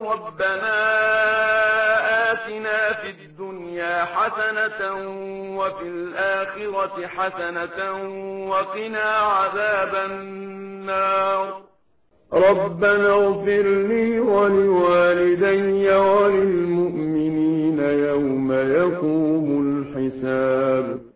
ربنا آتنا في الدنيا حسنة وفي الآخرة حسنة وقنا عذاب النار. ربنا اغفر لي ولوالدي وللمؤمنين يوم يقوم الحساب.